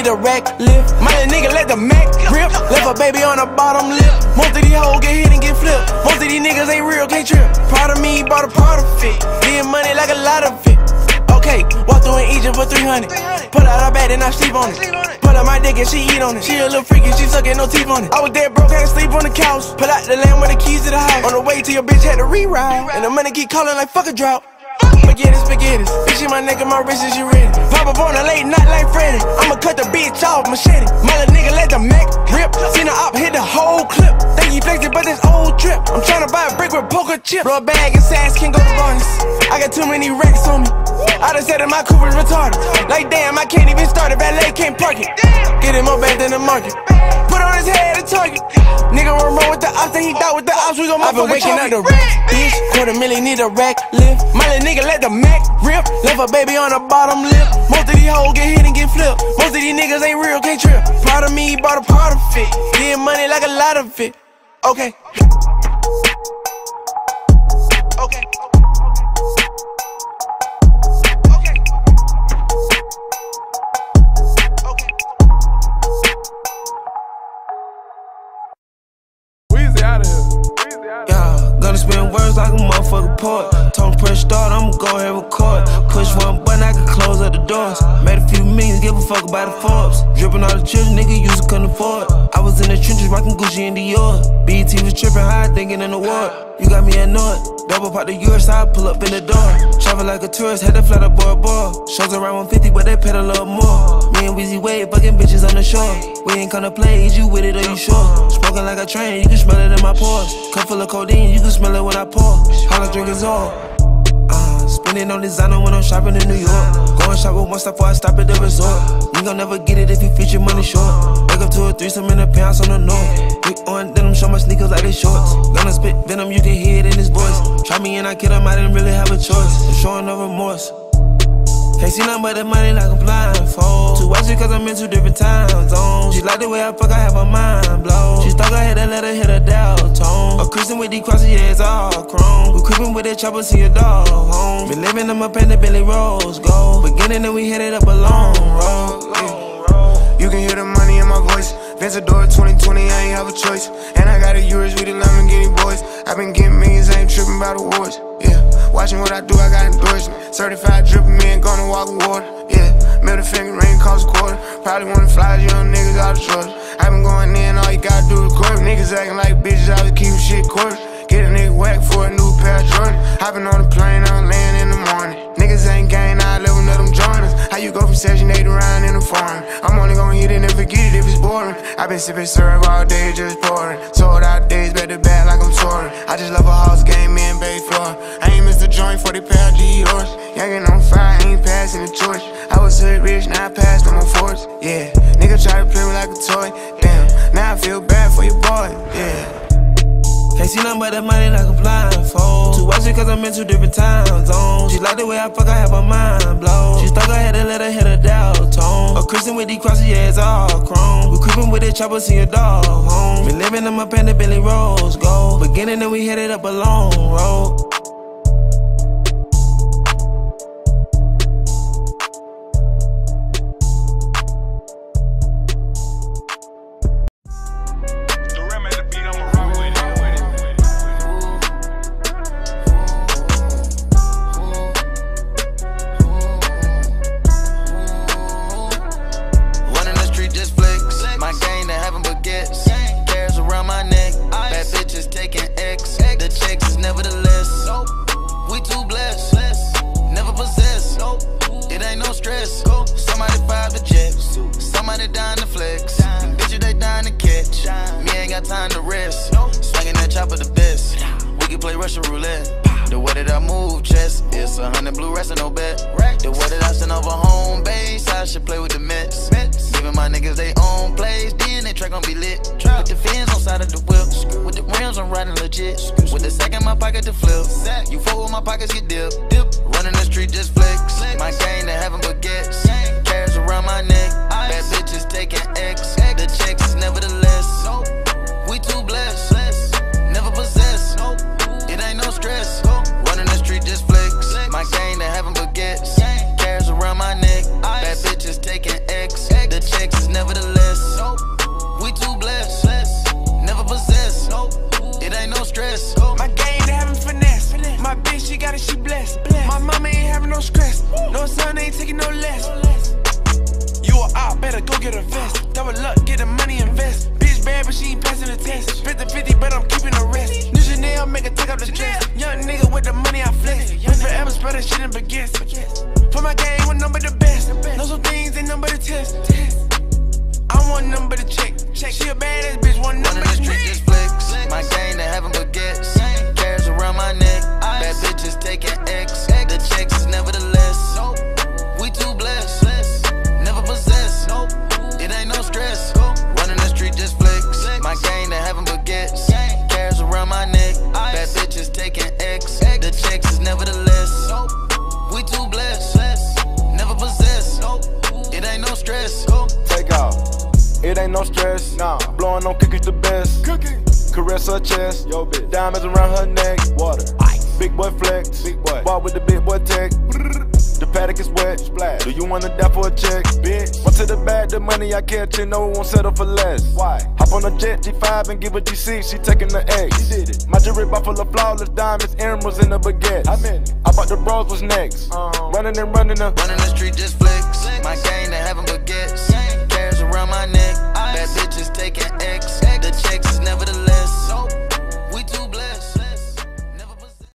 need a rack lift. My little nigga let the Mac grip. Left a baby on the bottom lip. Most of these hoes get hit and get flipped. Most of these niggas ain't real, can't trip. Proud of me, bought a part of it. Getting money like a lot of it. Okay, walk through in Egypt for 300. Pull out her bed and I sleep on it. Pull out my dick and she eat on it. She a little freaky, she sucking no teeth on it. I was dead broke, had to sleep on the couch. Pull out the lamb with the keys to the house. On the way to your bitch, had to reroute. And the money keep calling like fuck a drought. Spaghetti. Bitch in my neck and my wrist and she ready. Pop up on a late night like Freddy. I'ma cut the bitch off, machete. My little nigga let the Mac rip. Seen the op hit the whole clip. Think he flexed it, but this old trip. I'm tryna buy a brick with poker chip. Blow a bag and sass can't go to bonus. I got too many racks on me. I done said that my coupe is retarded. Like damn, I can't even start it. Valet can't park it. Get him more bad than the market. Put on his head a target. Nigga run with the ops, then he thought with the ops. We gon' motherfucking waking up the rack. Bitch, $250,000 need a rack lift. My little nigga let the Mac rip. Left a baby on the bottom lip. Most of these hoes get hit and get flipped. Most of these niggas ain't real, can't trip. Proud of me, bought a part of it. Getting money like a lot of it. Okay. Okay. Gonna spin words like a motherfucker poet. Told him press start, I'ma go ahead and record. Push one button, I can close up the doors. Made a few millions, give a fuck about the Forbes. Drippin' all the children, nigga used to couldn't afford. I was in the trenches rockin' Gucci and Dior. BET was trippin' high, thinking in the war. You got me annoyed. Double pop the yours, I pull up in the door. Travel like a tourist, had to fly to Bora Bora. Shows around 150, but they paid a little more. Me and Weezy Wade, fucking bitches on the shore. We ain't gonna play, is you with it or you sure? Smoking like a train, you can smell it in my pores. Cup full of codeine, you can smell it when I pour. All I drink is all. Spending on designer when I'm shopping in New York. Going shopping once before I stop at the resort. You gon' never get it if you feature money short. Wake up to a threesome in the pants on the north. Big on denim, show my sneakers like they shorts. Gonna spit venom, you can hear it in his voice. Try me and I kid him, I didn't really have a choice. I'm showing no remorse. Can't see nothing but the money like a blindfold. Too watchy cause I'm in two different time zones. She like the way I fuck, I have her mind blown. She stuck her head and let her hit her dial tone. A Christian with these crosses, yeah, it's all chrome. We creeping with that chopper, see a dog home. Been living in my pen, the Billy Rose gold. Beginning and we headed up a long road. Yeah. You can hear the money in my voice. Vencedor 2020, I ain't have a choice. And I got a Urus with the Lamborghini boys. I been getting millions, I ain't tripping about awards. Yeah, watching what I do, I got endorsement. Certified dripping me and gonna walk with water. Yeah, middle finger ring cost a quarter. Probably wanna fly young niggas out of Georgia. I been going in, all you gotta do is court. Niggas acting like bitches, I was keeping shit quarter. Get a nigga whack for a new pair of Jordan. Hopping on the plane, I'm laying in the morning. Niggas ain't gang, I live with them joiners. How you go from Section 8 around in the foreign? I'm only gonna hit it and forget it if it's boring. I been sipping syrup all day, just pouring. Sold out days, back to back like I'm touring. I just love a house game, me and Bay Floor. I ain't missed a joint for the pair of yours. Youngin' on fire, ain't passing the torch. I was hood rich, now I passed on my force. Yeah, nigga try to play me like a toy. Damn, now I feel bad for your boy. Yeah. Can't see nothing but the money like a blindfold. Too watchy cause I'm in two different time zones. She like the way I fuck, I have her mind blown. She stuck her head and let her hit her dial tone. A Christian with these crosses, yeah, it's all chrome. We creeping with that chopper, see a dog home. Been living in my pen, the Billy Rose gold. Beginning and we headed up a long road. checks is nevertheless. We too blessed, never possess. It ain't no stress. My game, they having finesse. My bitch, she got it, she blessed. My mama ain't having no stress. No son ain't taking no less. You a op, better go get a vest. Double up, get the money, invest. Bitch bad, but she ain't passing the test. 50-50, but I'm keeping the rest. New Chanel, make her take up the dress. Young nigga with the money, I flex. We forever spread that shit in baguettes. For my game, want number the best. Know some things, ain't number the test. I want number the check. She a badass bitch, want number the street just flex. My gang, they having baguettes. Cares around my neck. Bad bitches taking X. The checks is nevertheless. We too blessed. Never possess. It ain't no stress. Running the street just flex. My gang, they having baguettes. Cares around my neck. Bad bitches taking X. The checks is nevertheless. We too blessed. Never possess. It ain't no stress. Take off. It ain't no stress. Nah. Blowing on cookies the best. Caress her chest. Yo, bitch. Diamonds around her neck. Water. Ice. Big boy flex. Big boy. Walk with the big boy tech. The paddock is wet. Splash. Do you wanna die for a check? Bitch. Run to the bag, the money I catch, you know won't settle for less. Why? Hop on a jet G5 and give a G6, she taking the X. She did it. My jewelry bought full of flawless diamonds, emeralds in the baguette. I bought the bros was next. Running the street just flex. My gang, they having baguettes. Cares around my neck. Bad bitches taking X. The checks is nevertheless.